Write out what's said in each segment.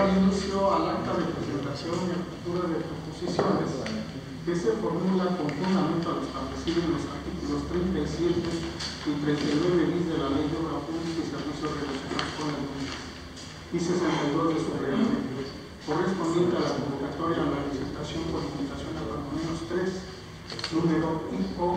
dar inicio al acta de presentación y apertura de proposiciones que se formula con fundamento al establecido en los artículos 37 y 39 bis de la Ley de Obra Pública y Servicios Relacionados con la Ley y 62 de su reglamento, correspondiente a la convocatoria a la licitación por limitación a cuando menos 3, número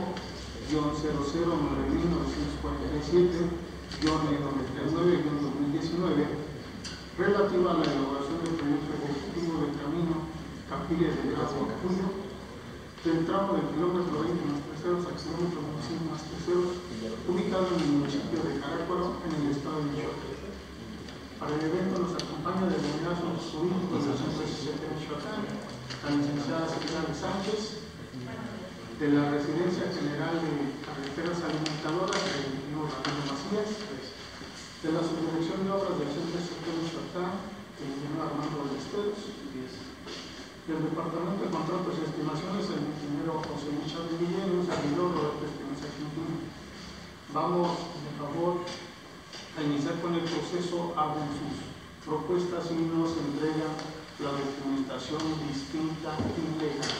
IPO-009-1947-99-2019, relativa a la elaboración del proyecto ejecutivo del camino Capilla de Agua Julio, del tramo del kilómetro 20 más terceros a kilómetro 25 más terceros, ubicado en el municipio de Carácuaro, en el estado de Michoacán. Para el evento nos acompaña del liderazgo jurídico de la Asociación de Michoacán, la licenciada Silvia Sánchez, de la Residencia General de Carreteras Alimentadoras, del ingeniero Ramiro Macías, de la Subdirección de Obras del Centro de Michoacán, el ingeniero Armando Ballesteros, del Departamento de Contratos y Estimaciones, el ingeniero José Luis Villena, un servidor Roberto Espinosa Quintino. Vamos, por favor, a iniciar con el proceso. Abren sus propuestas y nos entregan la documentación distinta y legal.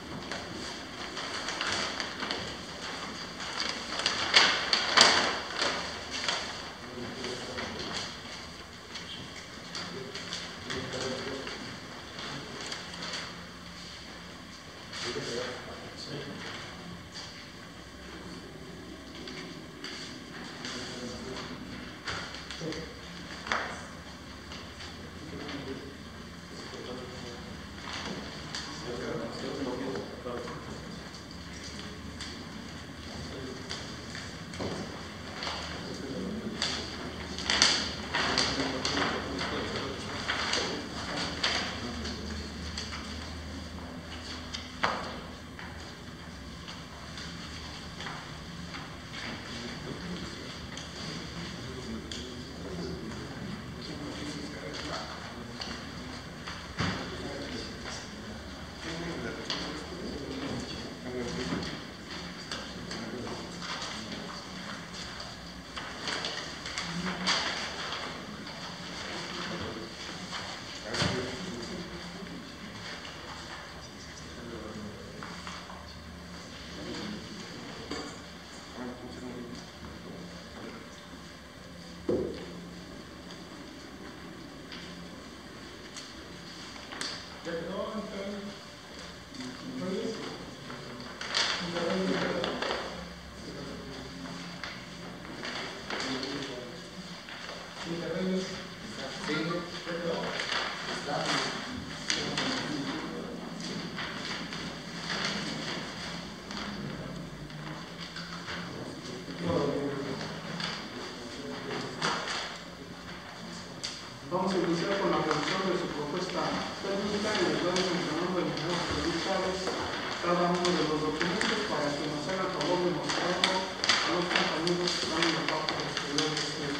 Vamos a iniciar con la revisión de su propuesta técnica y les doy mencionando el ingeniero José Luis Chávez cada uno de los documentos para que nos haga el favor de mostrarlo a los compañeros que están en la parte posterior de este.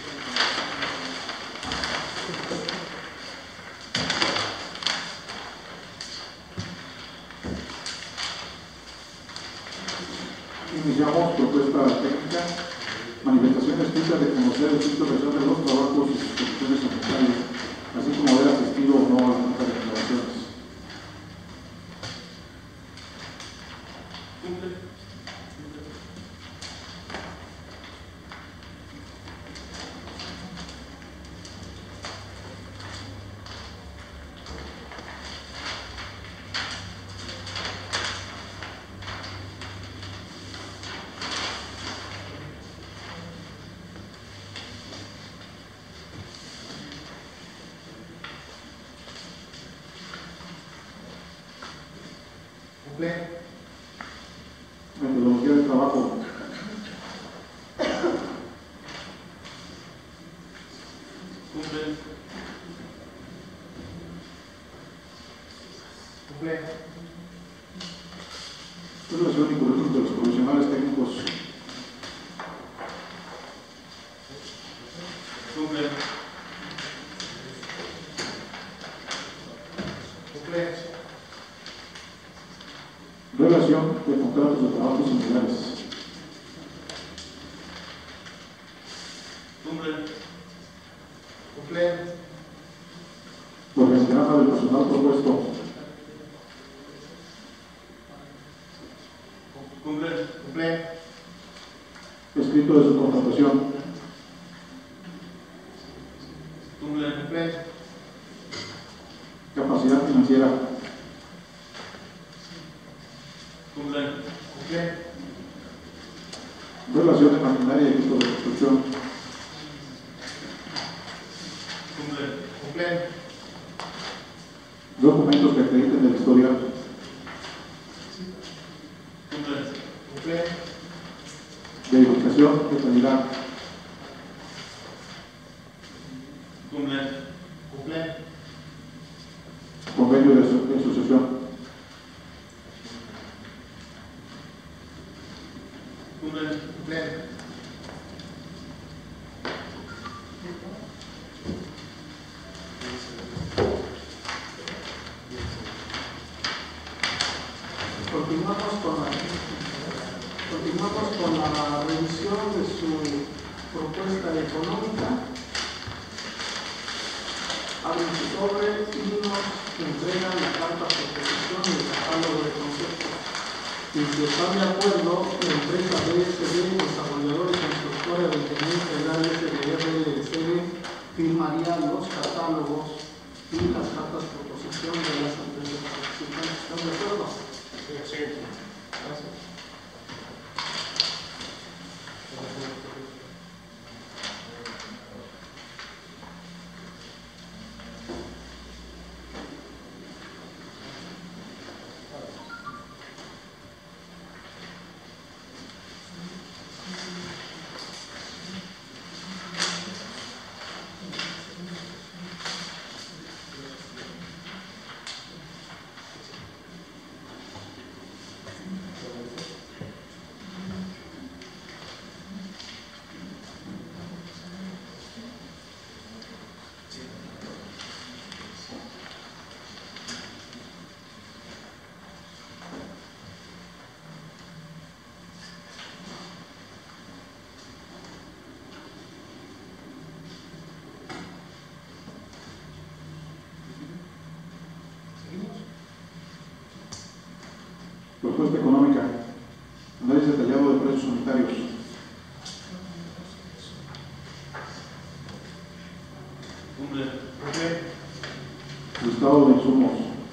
Iniciamos propuesta técnica, manifestación escrita de conocer el ciclo de los trabajos y sus condiciones sanitarias, así como haber asistido o no a la junta de declaraciones. Metodología de trabajo. Evaluación y currículum de los profesionales técnicos. Relación de contratos de trabajo similares. Organigrama del personal propuesto. Cumple. Escrito de su contratación. Cumple. Capacidad financiera. Cumple. Relación de maquinaria y equipos de construcción. Cumple. Documentos que acrediten el historial. Cumple. Verificación de calidad. Cumple. Convenio de asociación. Cumple. Continuamos con la revisión de su propuesta económica. Abren su sobre y nos entregan la carta de proposición y el catálogo de conceptos. Y si están de acuerdo, la empresa BSD, desarrolladora y constructora de ingeniería integral SDR-SB, firmaría los catálogos y las cartas de proposición de las empresas participantes. ¿Están de acuerdo? Sí. Gracias. Propuesta económica. Análisis detallado de precios unitarios. Listado de insumos.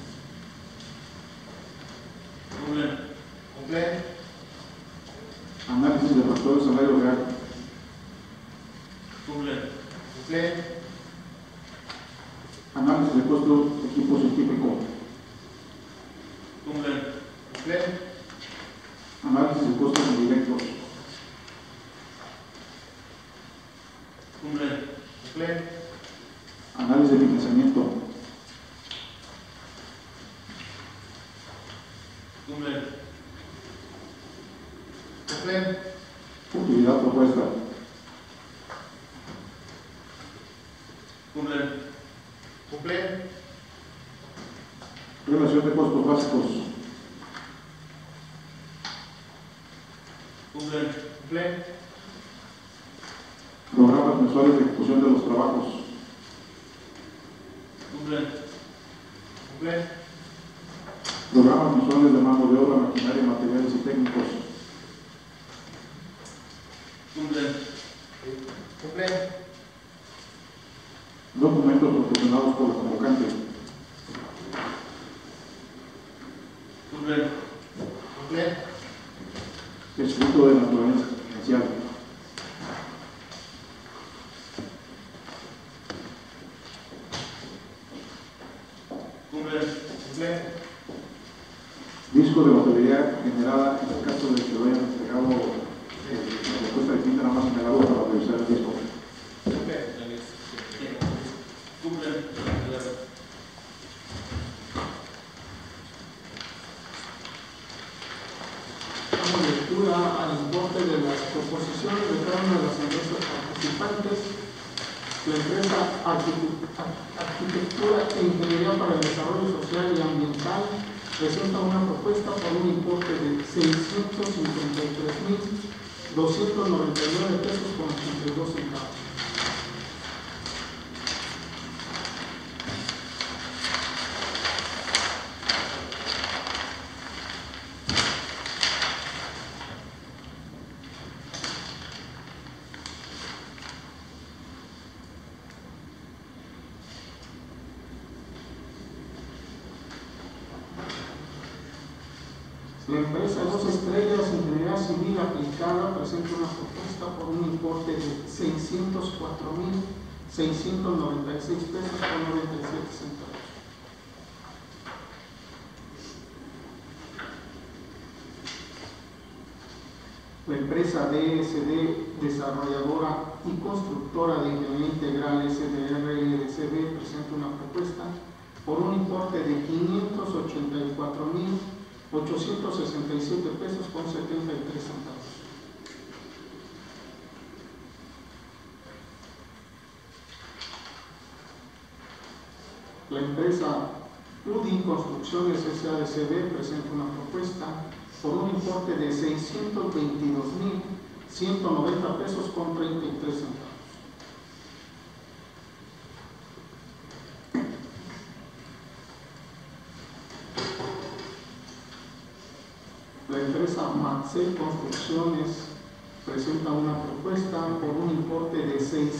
Análisis de factores de salario real. Análisis de costo de equipo científico. Análisis de costos indirectos. Análisis de financiamiento. Utilidad propuesta. Relación de costos básicos. Programas mensuales de ejecución de los trabajos. Programas mensuales de mano de obra, maquinaria, materiales y técnicos. Documentos proporcionados por el convocante. Escrito de naturaleza financiera. Disco de batería generada en el caso de que lo hayan entregado la respuesta de quinta, nada más entregado para revisar el disco. Damos lectura al importe de las proposiciones de cada una de las empresas participantes. La empresa Arquitectura e Ingeniería para el Desarrollo Social y Ambiental presenta una propuesta por un importe de 653.299 pesos con 82 centavos. La empresa Dos Estrellas Ingeniería Civil Aplicada presenta una propuesta por un importe de 604,696 pesos con 97 centavos. La empresa DSD, desarrolladora y constructora de ingeniería integral SDR LDCB, presenta una propuesta por un importe de 584,867 pesos con 73 centavos. La empresa UDI Construcciones SADCB presenta una propuesta por un importe de 622,190 pesos con 33 centavos. La empresa Maxel Construcciones presenta una propuesta por un importe de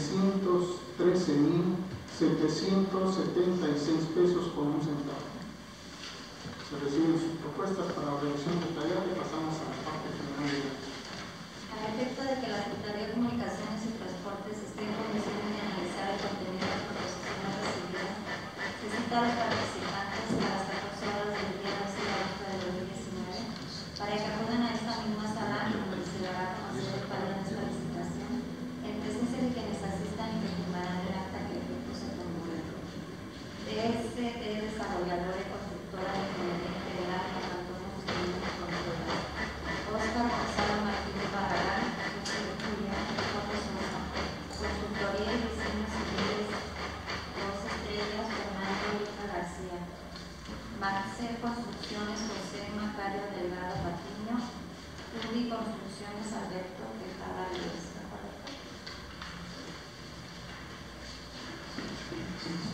613,776 pesos con un centavo. Se reciben sus propuestas para revisión detallada y pasamos a la parte general de datos. A efecto de que la Secretaría de Comunicaciones y Transportes esté en condiciones de analizar el contenido de las proposiciones recibidas, se cita a los participantes a las 14 horas del día 12 de agosto de 2019 para que acudan a esta misma sala donde se dará a conocer el fallo de esta licitación en presencia de quienes asistan y que firmarán el acta que el efecto se promulgue. DSD, desarrolladora y constructora de ingeniería integral en Cantón Agustín de Controla. Oscar Gonzalo Martínez Barragán, José de Julia, Jorge Sosa. Consultoría y diseños civiles, Dos Estrellas, Fernando Luca García. Maxel Construcciones, José Macario Delgado Patiño. UDI Construcciones, Alberto Tejada López.